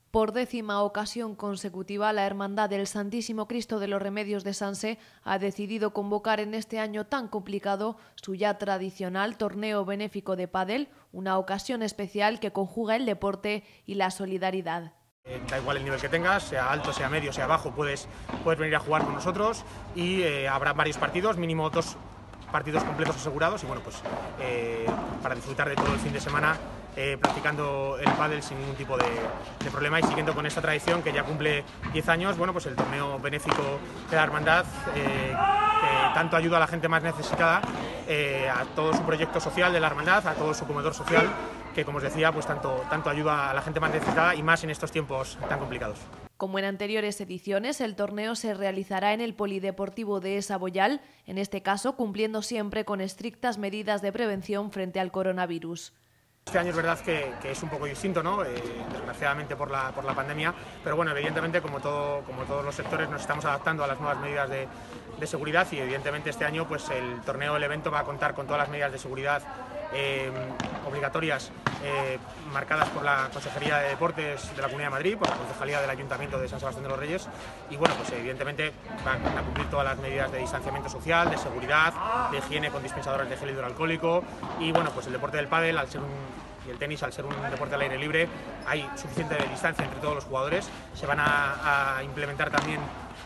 Por 10ª ocasión consecutiva, la Hermandad del Santísimo Cristo de los Remedios de Sanse ha decidido convocar en este año tan complicado su ya tradicional torneo benéfico de pádel, una ocasión especial que conjuga el deporte y la solidaridad. Da igual el nivel que tengas, sea alto, sea medio, sea bajo, puedes venir a jugar con nosotros y habrá varios partidos, mínimo 2 partidos completos asegurados y bueno, pues para disfrutar de todo el fin de semana practicando el pádel sin ningún tipo de problema y siguiendo con esta tradición que ya cumple 10 años, bueno, pues el torneo benéfico de la Hermandad que tanto ayuda a la gente más necesitada, a todo su proyecto social de la Hermandad, a todo su comedor social, que como os decía, pues tanto ayuda a la gente más necesitada y más en estos tiempos tan complicados. Como en anteriores ediciones, el torneo se realizará en el Polideportivo de Saboyal, en este caso cumpliendo siempre con estrictas medidas de prevención frente al coronavirus. Este año es verdad que es un poco distinto, ¿no? Desgraciadamente por la pandemia, pero bueno, evidentemente como todos los sectores nos estamos adaptando a las nuevas medidas de seguridad y evidentemente este año pues el torneo, el evento va a contar con todas las medidas de seguridad obligatorias marcadas por la Consejería de Deportes de la Comunidad de Madrid, por la Concejalía del Ayuntamiento de San Sebastián de los Reyes y bueno, pues evidentemente van a cumplir todas las medidas de distanciamiento social, de seguridad, de higiene con dispensadores de gel hidroalcohólico y bueno, pues el deporte del pádel y el tenis, al ser un deporte al aire libre, hay suficiente distancia entre todos los jugadores. Se van a implementar también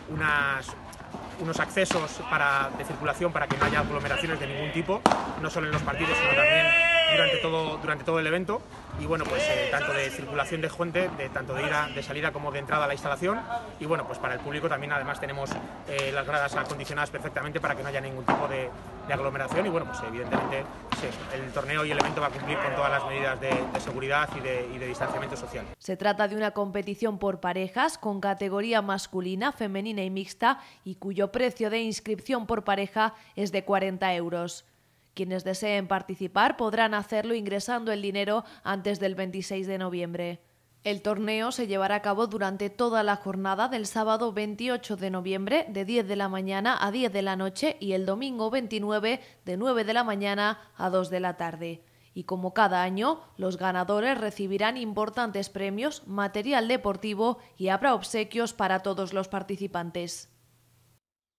unos accesos de circulación para que no haya aglomeraciones de ningún tipo, no solo en los partidos, sino también durante todo el evento. Y bueno, pues tanto de circulación de gente, tanto de salida como de entrada a la instalación. Y bueno, pues para el público también además tenemos las gradas acondicionadas perfectamente para que no haya ningún tipo de aglomeración. Y bueno, pues evidentemente sí, el torneo y el evento va a cumplir con todas las medidas de seguridad y de distanciamiento social. Se trata de una competición por parejas con categoría masculina, femenina y mixta y cuyo precio de inscripción por pareja es de 40 euros. Quienes deseen participar podrán hacerlo ingresando el dinero antes del 26 de noviembre. El torneo se llevará a cabo durante toda la jornada del sábado 28 de noviembre de 10 de la mañana a 10 de la noche y el domingo 29 de 9 de la mañana a 2 de la tarde. Y como cada año, los ganadores recibirán importantes premios, material deportivo y habrá obsequios para todos los participantes.